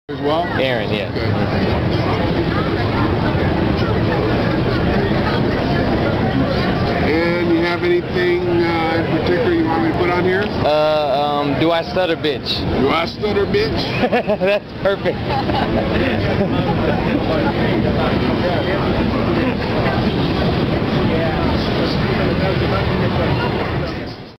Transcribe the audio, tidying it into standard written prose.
As well? Aaron, yeah. Good. And you have anything in particular you want me to put on here? Do I stutter, bitch? Do I stutter, bitch? That's perfect.